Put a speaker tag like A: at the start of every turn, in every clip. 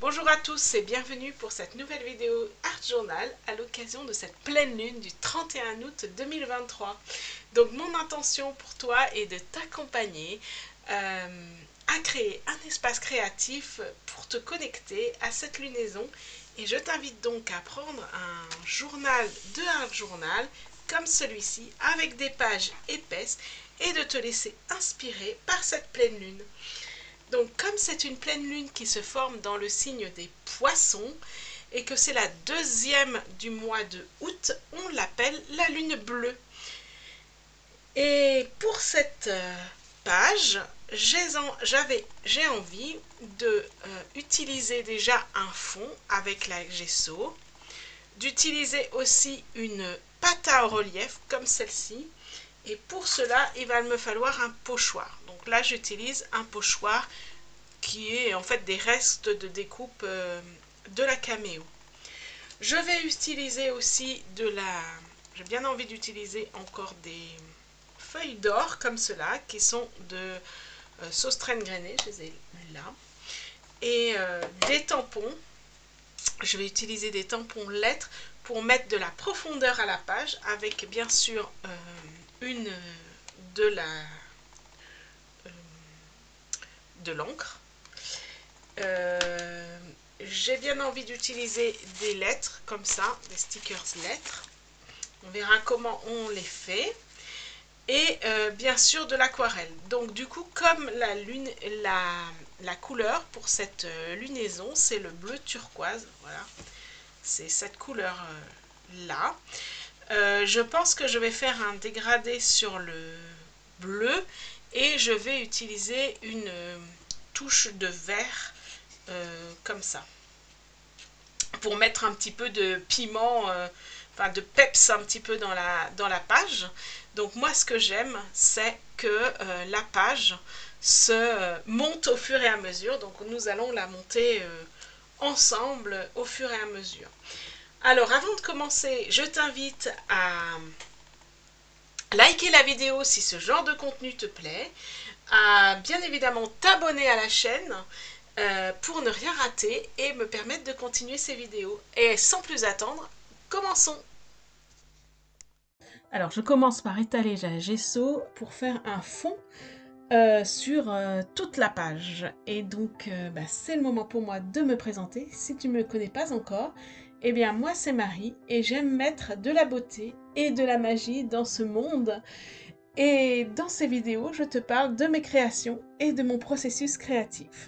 A: Bonjour à tous et bienvenue pour cette nouvelle vidéo Art Journal à l'occasion de cette pleine lune du 31 août 2023. Donc mon intention pour toi est de t'accompagner à créer un espace créatif pour te connecter à cette lunaison et je t'invite donc à prendre un journal de Art Journal comme celui-ci avec des pages épaisses et de te laisser inspirer par cette pleine lune. Donc comme c'est une pleine lune qui se forme dans le signe des poissons et que c'est la deuxième du mois de août, on l'appelle la lune bleue. Et pour cette page, j'ai envie de utiliser déjà un fond avec la gesso, d'utiliser aussi une pâte à relief comme celle-ci. Et pour cela, il va me falloir un pochoir. Donc là, j'utilise un pochoir qui est en fait des restes de découpe de la caméo. Je vais utiliser aussi j'ai bien envie d'utiliser encore des feuilles d'or comme cela, qui sont de saustraine grainée, je les ai là. Et des tampons. Je vais utiliser des tampons lettres pour mettre de la profondeur à la page, avec bien sûr de l'encre. J'ai bien envie d'utiliser des lettres comme ça, des stickers lettres. On verra comment on les fait. Et bien sûr de l'aquarelle. Donc du coup, comme la couleur pour cette lunaison, c'est le bleu turquoise. Voilà, c'est cette couleur là. Je pense que je vais faire un dégradé sur le bleu et je vais utiliser une touche de vert comme ça pour mettre un petit peu de piment, enfin de peps un petit peu dans la page. Donc moi ce que j'aime, c'est que la page se monte au fur et à mesure. Donc nous allons la monter ensemble au fur et à mesure. Alors avant de commencer, je t'invite à liker la vidéo si ce genre de contenu te plaît, à bien évidemment t'abonner à la chaîne pour ne rien rater et me permettre de continuer ces vidéos. Et sans plus attendre, commençons! Alors je commence par étaler la gesso pour faire un fond sur toute la page. Et donc c'est le moment pour moi de me présenter. Si tu ne me connais pas encore, eh bien moi c'est Marie et j'aime mettre de la beauté et de la magie dans ce monde. Et dans ces vidéos, je te parle de mes créations et de mon processus créatif.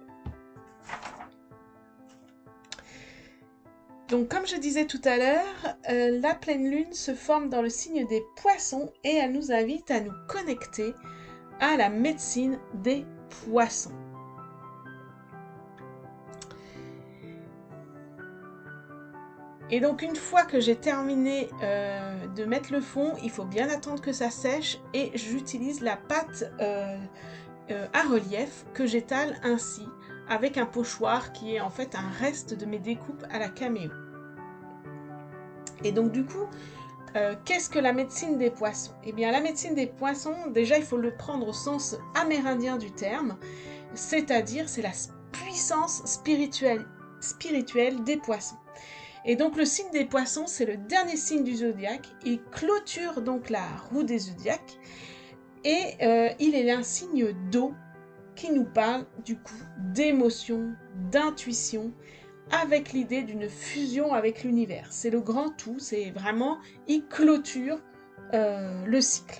A: Donc comme je disais tout à l'heure, la pleine lune se forme dans le signe des poissons et elle nous invite à nous connecter à la médecine des poissons. Et donc une fois que j'ai terminé de mettre le fond, il faut bien attendre que ça sèche et j'utilise la pâte à relief que j'étale ainsi avec un pochoir qui est en fait un reste de mes découpes à la caméo. Et donc du coup, qu'est-ce que la médecine des poissons? Eh bien la médecine des poissons, déjà il faut le prendre au sens amérindien du terme, c'est-à-dire c'est la puissance spirituelle des poissons. Et donc le signe des poissons, c'est le dernier signe du zodiaque, il clôture donc la roue des zodiaques, et il est un signe d'eau qui nous parle du coup d'émotion, d'intuition, avec l'idée d'une fusion avec l'univers. C'est le grand tout, c'est vraiment, il clôture le cycle.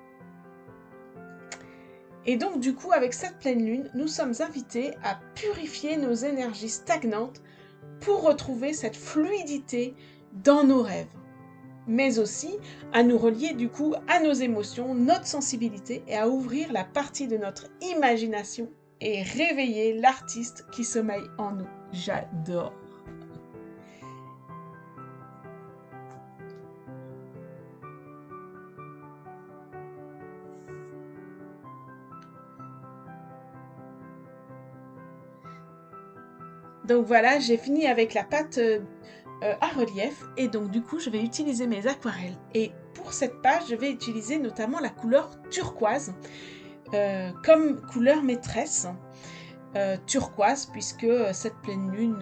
A: Et donc du coup, avec cette pleine lune, nous sommes invités à purifier nos énergies stagnantes pour retrouver cette fluidité dans nos rêves, mais aussi à nous relier du coup à nos émotions, notre sensibilité et à ouvrir la partie de notre imagination et réveiller l'artiste qui sommeille en nous. J'adore! Donc voilà, j'ai fini avec la pâte à relief et donc du coup je vais utiliser mes aquarelles. Et pour cette page, je vais utiliser notamment la couleur turquoise comme couleur maîtresse. turquoise, puisque cette pleine lune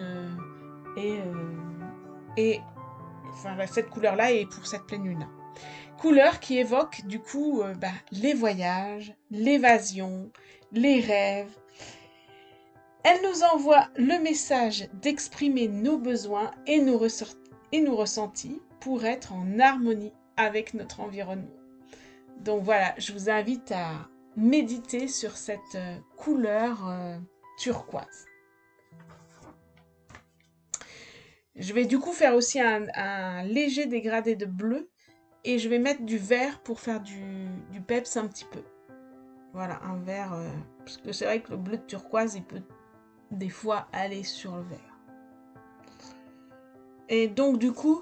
A: enfin, cette couleur-là est pour cette pleine lune-là. Couleur qui évoque du coup les voyages, l'évasion, les rêves. Elle nous envoie le message d'exprimer nos besoins et nos ressentis pour être en harmonie avec notre environnement. Donc voilà, je vous invite à méditer sur cette couleur turquoise. Je vais du coup faire aussi un léger dégradé de bleu et je vais mettre du vert pour faire du peps un petit peu. Voilà, un vert, parce que c'est vrai que le bleu de turquoise, il peut des fois aller sur le vert. Et donc du coup,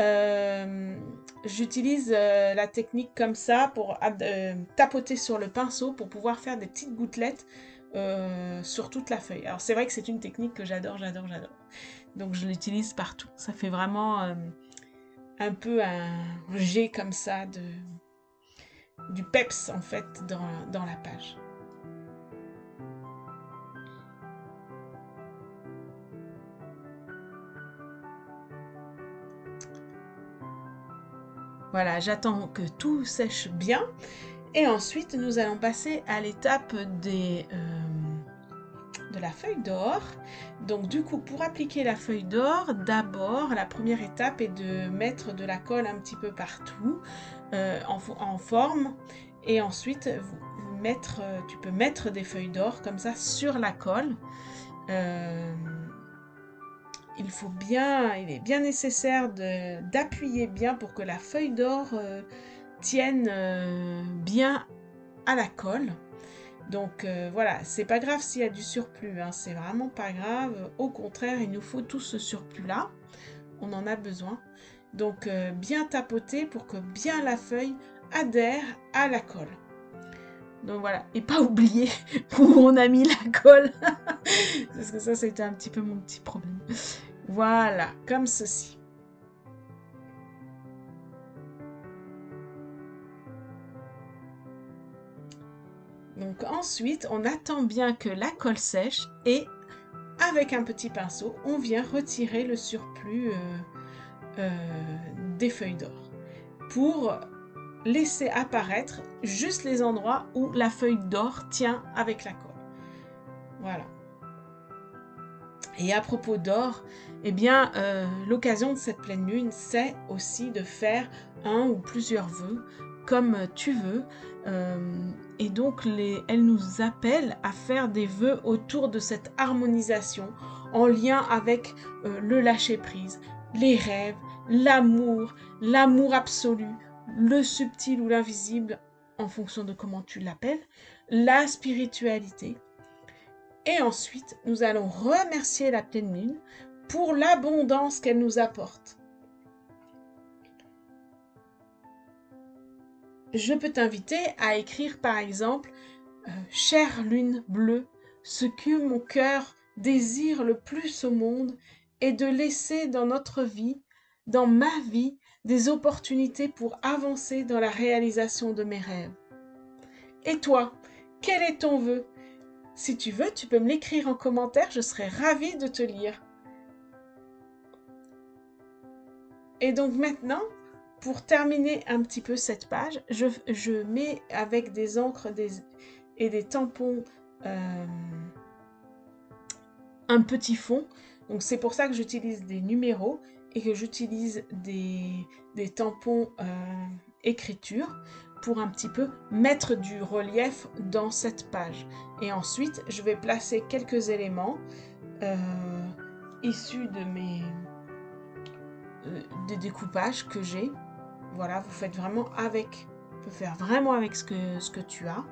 A: j'utilise la technique comme ça pour tapoter sur le pinceau pour pouvoir faire des petites gouttelettes sur toute la feuille. Alors c'est vrai que c'est une technique que j'adore. Donc je l'utilise partout. Ça fait vraiment un peu un jet comme ça du peps en fait dans la page. Voilà, j'attends que tout sèche bien. Et ensuite, nous allons passer à l'étape de la feuille d'or. Donc du coup, pour appliquer la feuille d'or, d'abord, la première étape est de mettre de la colle un petit peu partout, en forme. Et ensuite, tu peux mettre des feuilles d'or comme ça sur la colle. Il est bien nécessaire d'appuyer bien pour que la feuille d'or tienne bien à la colle. Donc voilà, c'est pas grave s'il y a du surplus, hein, c'est vraiment pas grave. Au contraire, il nous faut tout ce surplus-là. On en a besoin. Donc bien tapoter pour que bien la feuille adhère à la colle. Donc voilà, et pas oublier où on a mis la colle. Parce que ça, c'était un petit peu mon petit problème. Voilà, comme ceci. Donc ensuite, on attend bien que la colle sèche et avec un petit pinceau, on vient retirer le surplus des feuilles d'or pour laisser apparaître juste les endroits où la feuille d'or tient avec la colle. Voilà. Et à propos d'or, eh bien, l'occasion de cette pleine lune, c'est aussi de faire un ou plusieurs vœux, comme tu veux. Et donc, elle nous appelle à faire des vœux autour de cette harmonisation, en lien avec le lâcher-prise, les rêves, l'amour absolu, le subtil ou l'invisible, en fonction de comment tu l'appelles, la spiritualité. Et ensuite, nous allons remercier la pleine lune pour l'abondance qu'elle nous apporte. Je peux t'inviter à écrire par exemple « Chère lune bleue, ce que mon cœur désire le plus au monde est de laisser dans notre vie, dans ma vie, des opportunités pour avancer dans la réalisation de mes rêves. Et toi, quel est ton vœu ? Si tu veux, tu peux me l'écrire en commentaire, je serai ravie de te lire. » Et donc maintenant, pour terminer un petit peu cette page, je mets avec des encres et des tampons un petit fond. Donc c'est pour ça que j'utilise des numéros et que j'utilise des tampons écriture pour un petit peu mettre du relief dans cette page. Et ensuite, je vais placer quelques éléments issus de des découpages que j'ai. Voilà, vous faites vraiment avec, tu peux faire vraiment avec ce que tu as.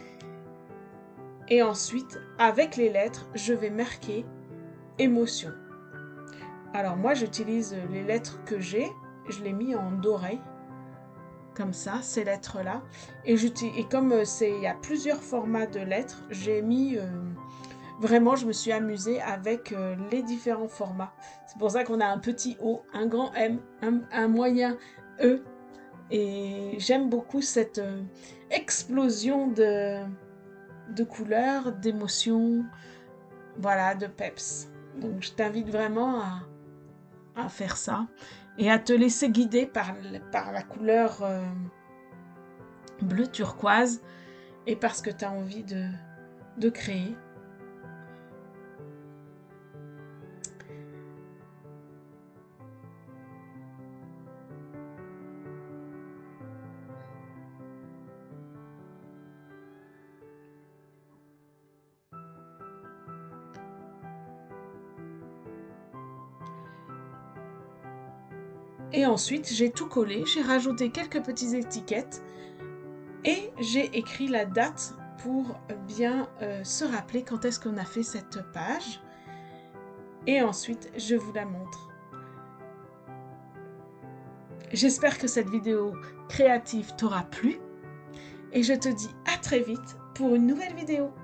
A: Et ensuite, avec les lettres, je vais marquer émotion. Alors moi, j'utilise les lettres que j'ai, je les mis en doré, comme ça, ces lettres-là. Et comme il y a plusieurs formats de lettres, j'ai mis... vraiment, je me suis amusée avec les différents formats. C'est pour ça qu'on a un petit O, un grand M, un moyen E. Et j'aime beaucoup cette explosion de couleurs, d'émotions. voilà, de peps. Donc je t'invite vraiment à faire ça et à te laisser guider par la couleur bleu turquoise et parce que tu as envie de créer. Et ensuite, j'ai tout collé, j'ai rajouté quelques petites étiquettes et j'ai écrit la date pour bien se rappeler quand est-ce qu'on a fait cette page. Et ensuite, je vous la montre. J'espère que cette vidéo créative t'aura plu et je te dis à très vite pour une nouvelle vidéo.